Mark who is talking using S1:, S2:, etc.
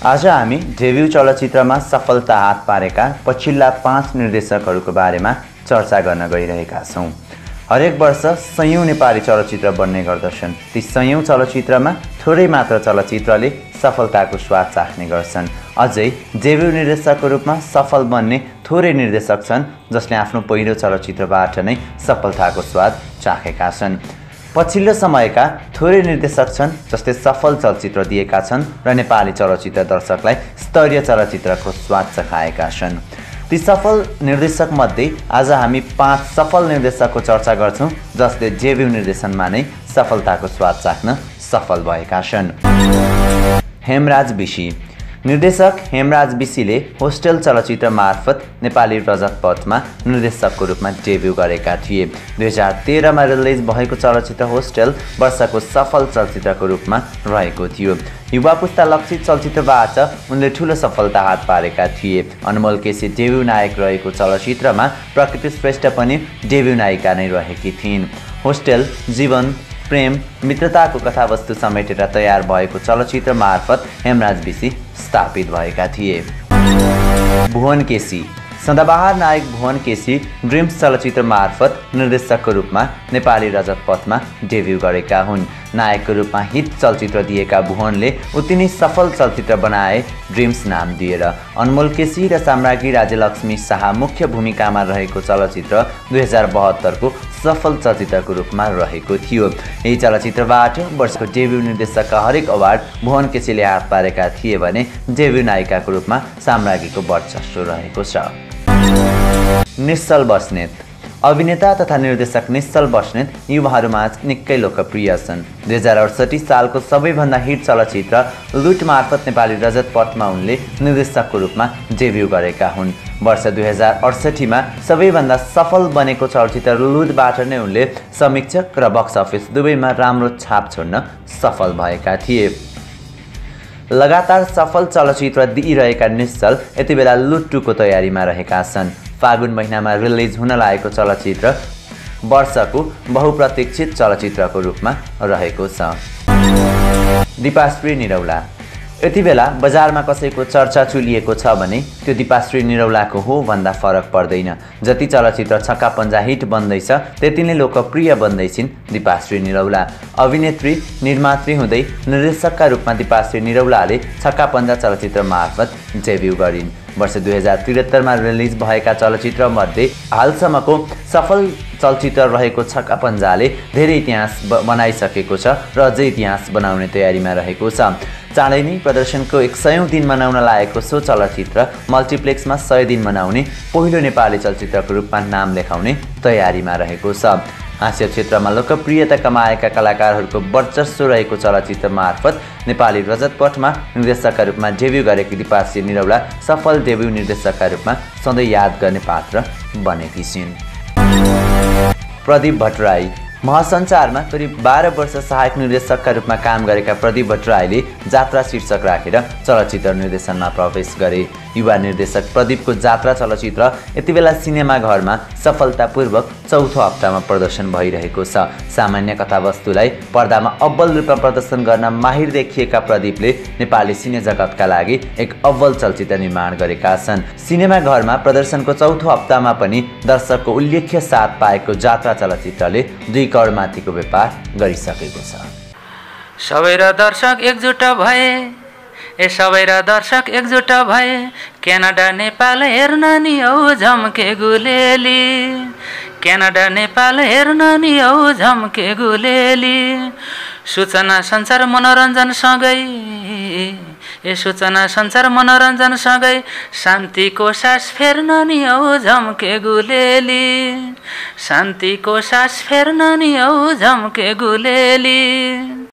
S1: आज हामी डेब्यू चलचित्रमा सफलता हात पारेका पछिल्ला 5 निर्देशकहरूको बारेमा चर्चा गर्न गइरहेका छौँ। हरेक वर्ष सयौं नेपाली चलचित्र बन्ने गर्दछन्। ती सयौं चलचित्रमा थोरै मात्र चलचित्रले सफलताको स्वाद चाख्ने गर्छन्। अझै डेब्यू निर्देशकको रूपमा सफल बन्ने थोरै निर्देशक छन् जसले आफ्नो पहिलो चलचित्रबाट नै सफलताको स्वाद चाखेका छन्। पछिल्लो समयका थोरै निर्देशक छन् जसले सफल चलचित्र दिएका छन् र नेपाली चलचित्र दर्शकलाई स्तरीय चलचित्रको स्वाद चखाएका छन्। ती सफल निर्देशक मध्ये आज हामी 5 सफल निर्देशकको चर्चा गर्छौं जसले डेब्यू निर्देशनमा नै सफलताको स्वाद चाख्न सफल भएका छन्। हेमराज विशी। निर्देशक हेमराज विशीले होस्टेल चलचित्र मार्फत नेपाली रजत पथमा निर्देशकको रूपमा डेब्यू गरेका थिए। 2013 मा रिलिज भएको चलचित्र होस्टेल वर्षको सफल चलचित्रको रूपमा रहेको थियो। युवा पुस्ता लक्षित चलचित्रबाट उनले ठूलो सफलता हात पारेका थिए। अनमोल केसी डेब्यू नायक रहेको चलचित्रमा प्रकृति श्रेष्ठ पनि डेब्यू नायिका नै रहेकी थिइन्। होस्टेल जीवन प्रेम मित्रताको कथावस्तु समेटेर तयार भएको चलचित्र मार्फत हेमराज विशी स्थापित भएका थिए। भुवन केसी। सदाबहार नायक भुवन केसी ड्रिम्स चलचित्र मार्फत निर्देशकको रूपमा नेपाली रजत पथमा डेब्यू गरेका हुन्। नायकको रूपमा हिट चलचित्र दिएका भुवनले उति नै सफल चलचित्र बनाए ड्रिम्स नाम दिएर। अनमोल केसी र साम्राज्ञी राज्यलक्ष्मी शाह मुख्य भूमिकामा रहेको चलचित्र 2072 को सफल चलचित्रको रूपमा रहेको थियो। यही चलचित्रबाट वर्षको डेब्यू निर्देशकका हरेक अवार्ड भुवन केसीले हात पारेका थिए भने डेब्यू नायिकाको रूपमा साम्राज्ञीको वर्चस्व रहेको छ। निश्चल बस्नेत। अभिनेता तथा निर्देशक निश्चल बस्नेत युवाहरूमा निकै लोकप्रिय छन्। 2068 सालको सबैभन्दा हिट चलचित्र लुट मार्फत नेपाली रजत पथमा उनले निर्देशकको रूपमा डेब्यू गरेका हुन्। वर्ष 2068 मा सबैभन्दा सफल बनेको चलचित्र लुटबाट नै उनले समीक्षक र बक्स अफिस दुवैमा राम्रो छाप छोड्न सफल भएका थिए। लगातार सफल चलचित्र दिइरहेका निश्चल यति बेला लुट 2 को तयारीमा रहेका छन्। फागुन महिनामा रिलिज हुन लागेको चलचित्र वर्षको बहुप्रतीक्षित चलचित्रको रूपमा रहेको छ। दीपाश्री निरौला। यति बेला बजारमा कसैको चर्चा चुलिएको छ भने त्यो दीपाश्री निरौलाको हो भन्दा फरक पर्दैन। जति चलचित्र छक्का पञ्जा हिट बन्दैछ त्यति नै लोकप्रिय बन्दैछिन् दीपाश्री निरौला। अभिनेत्री निर्मात्री हुँदै निर्देशकका रूपमा दीपाश्री निरौलाले छक्का पञ्जा चलचित्र मार्फत डेब्यू गरिन्। वर्ष 2073 मा रिलिज भएका चलचित्रमध्ये हालसम्मको सफल चलचित्र रहेको छक्का पञ्जाले धेरै इतिहास बनाइसकेको छ र अझै इतिहास बनाउने तयारीमा रहेको छ। चाँडै नै प्रदर्शनको 100औं दिन मनाउन लागेको सो चलचित्र मल्टिप्लेक्समा 100 दिन मनाउने पहिलो नेपाली चलचित्रको रूपमा नाम लेखाउने तयारीमा रहेको छ। हास्य क्षेत्रमा लोकप्रियता कमाएका कलाकारहरूको वर्चस्व रहेको चलचित्र मार्फत नेपाली रजत पथमा निर्देशकका रूपमा डेब्यू गरेकी दीपाश्री निरौला सफल डेब्यू निर्देशकका रूपमा सधैँ याद गर्ने पात्र बनेकी छिन्। प्रदीप भट्टराई। महासञ्चारमा करिब 12 वर्ष सहायक निर्देशकका रूपमा काम गरेका प्रदीप भट्टराईले जात्रा शीर्षक राखेर चलचित्र निर्देशनमा प्रवेश गरे। युवा निर्देशक प्रदीपको जात्रा चलचित्र यति बेला सिनेमा घरमा सफलतापूर्वक चौथो हप्तामा प्रदर्शन भइरहेको छ। सामान्य कथावस्तुलाई पर्दामा अव्वल रूपमा प्रदर्शन गर्न माहिर देखिएका प्रदीपले नेपाली सिने जगतका लागि एक अव्वल चलचित्र निर्माण गरेका छन्। सिनेमा घरमा प्रदर्शनको चौथो हप्तामा पनि दर्शकको उल्लेख्य साथ पाएको जात्रा चलचित्रले 2 करोड माथिको व्यापार गरिसकेको छ।
S2: सबै र दर्शक एकजुट भए सबै र दर्शक एकजुट भए क्यानाडा नेपाल हेर्न नि औ झम्के गुलेली क्यानाडा नेपाल हेर्न नि औ झम्के गुलेली सूचना सञ्चार मनोरञ्जन सँगै सूचना सञ्चार मनोरञ्जन सँगै शान्तिको सास फेर्न नि औ झम्के गुलेली शान्तिको सास फेर्न नि औ झम्के गुलेली।